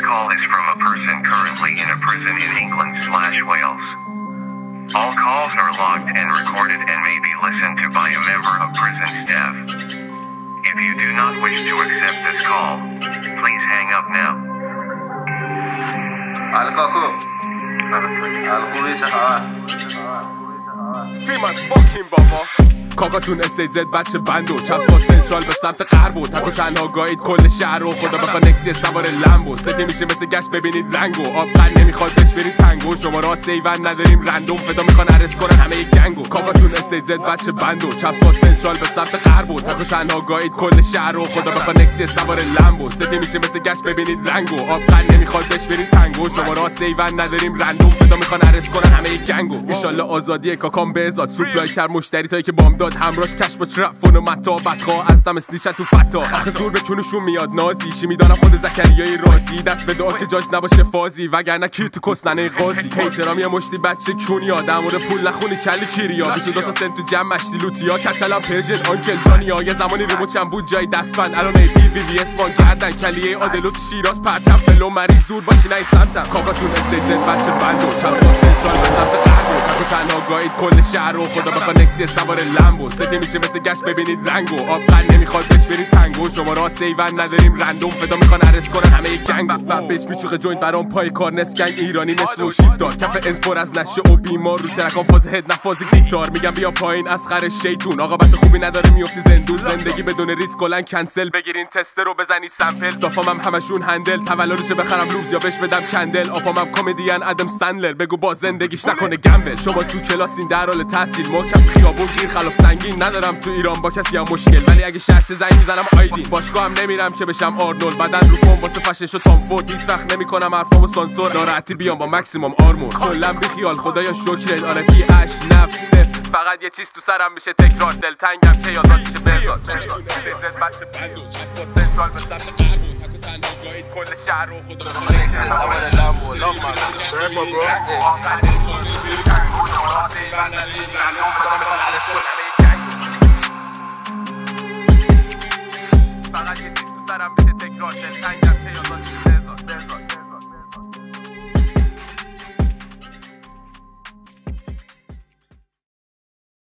call is from a person currently in a prison in England/Wales. All calls are logged and recorded and may be listened to by a member of prison staff. If you do not wish to accept this call, please hang up now. fucking baba کاکاتون SHZ بچه بندو چپس با سنترال به سمت غرب و تک و تنها گاهید کل شهر و خدا بخوا نکسی سوار لمبو سفی میشه مثل گشت ببینید رنگو آب قند نمیخواد بهش برید تنگو شما راست ایون نداریم رندوم فدا میخوان عرض کنن همه گنگو کاکاتون SHZ بچه بندو چپس با سنترال به سمت غرب و تک و تنها گاهید کل شهر و خدا بخوا نکسی سوار لمبو سفی میشه مثل گشت ببینید رنگو آب قند نمیخواد بهش برید تنگو شما راست ایون نداریم رندوم فدا میخوان عرض کنن همه گنگو ان شاء الله آزادی کاکام به ازاد سوپلای کرد مشتری تایی که بام داد همراهش کش با ترفون و متا بدخواه از دم اسلیشت تو فتا آخه زور به چونشون میاد نازی شی میدانم خود زکریای رازی دست به دعا که جاج نباشه فازی وگرنه کی تو کسننه قاضی احترام یه مشتی بچه کونیا دمور پول نخونی کلی کیریا 22 سنت تو جمع مشتی لوتیا کشلم پرژن آنکل جانیا یه زمانی ریموچم بود جای دستبند الان ای پی وی وی اس وان گردن کلیه عادلو تو شیراز پرچم فلو مریض دور باشی نه سمتم کاکاتون SHZ بچه بندو چپ با سنترال به سمت غرب تو تنها گاهید کل شهر و خدا بخوا نکسی سوار لمبو سفی میشه مثل گشت ببینید رنگو آب قند نمیخواد بهش برید تنگو شما راست ایون نداریم رندوم فدا میخوان عرض کنن همه گنگو بهش میچوخه جوینت برام پای کار نصف گنگ ایرانی نصف و شیب دار کف انسپور از نشه و بیمار رو ترکان فاز هد نه فاز گیتار میگم بیا پایین از خر شیطون آقابت خوبی نداره میفتی زندون زندگی بدون ریسک کلا کنسل بگیرین تست رو بزنی سمپل دافامم همشون هندل تولدش بخرم روز یا بهش بدم کندل آپامم کمدین ادم سندلر بگو با زندگیش نکنه گمبل شما تو کلاسین در حال تحصیل محکم خیابون گیر خلاف سنگین ندارم تو ایران با کسی هم مشکل ولی اگه شرش زنگ میزنم آیدین باشگاه هم نمیرم که بشم آرنولد بدن رو فون واسه فشنش و تام فورد هیچ وقت نمیکنم حرفامو سانسور ناراحتی بیام با مکسیمم آرمور کلا بی خیال خدایا شکرت آره پی اش نفس فقط یه چیز تو سرم میشه تکرار دلتنگم که یادات میشه بزاد SHZ بچه بندو چشم با سنترال به سمت غرب و تک و تنها گاهید کل شهر و خدا بخوا نکسی سوار لمبو فقط یه چیز تو سرم میشه تکرار دلتنگم که یادات میشه بزاد